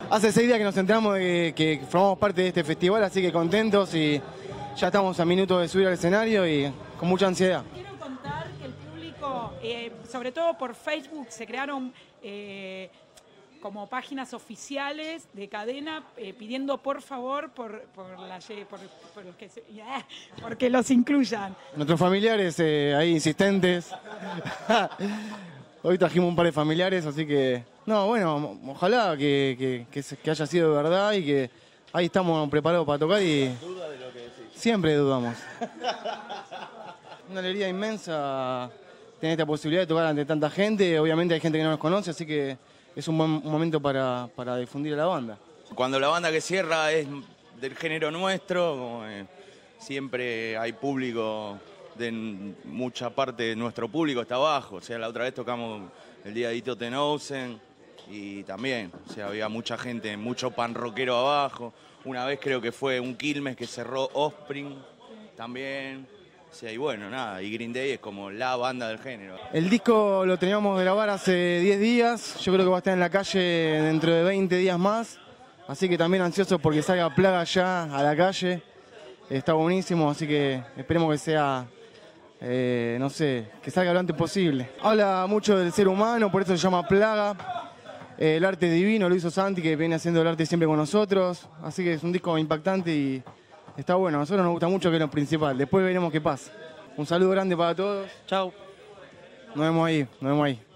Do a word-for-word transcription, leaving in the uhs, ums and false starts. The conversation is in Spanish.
Hace seis días que nos enteramos de que, que formamos parte de este festival, así que contentos y ya estamos a minutos de subir al escenario y con mucha ansiedad. Quiero contar que el público, eh, sobre todo por Facebook, se crearon eh, como páginas oficiales de cadena eh, pidiendo por favor por, por, la, por, por los que se, yeah, porque los incluyan. Nuestros familiares eh, ahí insistentes. Hoy trajimos un par de familiares, así que... No, bueno, ojalá que, que, que, que haya sido de verdad y que ahí estamos preparados para tocar y... ¿Duda de lo que decís? Siempre dudamos. Una alegría inmensa tener esta posibilidad de tocar ante tanta gente. Obviamente hay gente que no nos conoce, así que es un buen momento para, para difundir a la banda. Cuando la banda que cierra es del género nuestro, como, eh, siempre hay público, de mucha parte de nuestro público está abajo. O sea, la otra vez tocamos el día de Ito Tenousen y también, o sea, había mucha gente, mucho pan rockero abajo. Una vez creo que fue un Quilmes que cerró Offspring también. O sea, y bueno, nada, y Green Day es como la banda del género. El disco lo teníamos de grabar hace diez días, yo creo que va a estar en la calle dentro de veinte días más. Así que también ansioso porque salga Plaga ya a la calle. Está buenísimo, así que esperemos que sea, eh, no sé, que salga lo antes posible. Habla mucho del ser humano, por eso se llama Plaga. Eh, el arte divino lo hizo Santi, que viene haciendo el arte siempre con nosotros. Así que es un disco impactante y está bueno. A nosotros nos gusta mucho, que es lo principal. Después veremos qué pasa. Un saludo grande para todos. Chao. Nos vemos ahí, nos vemos ahí.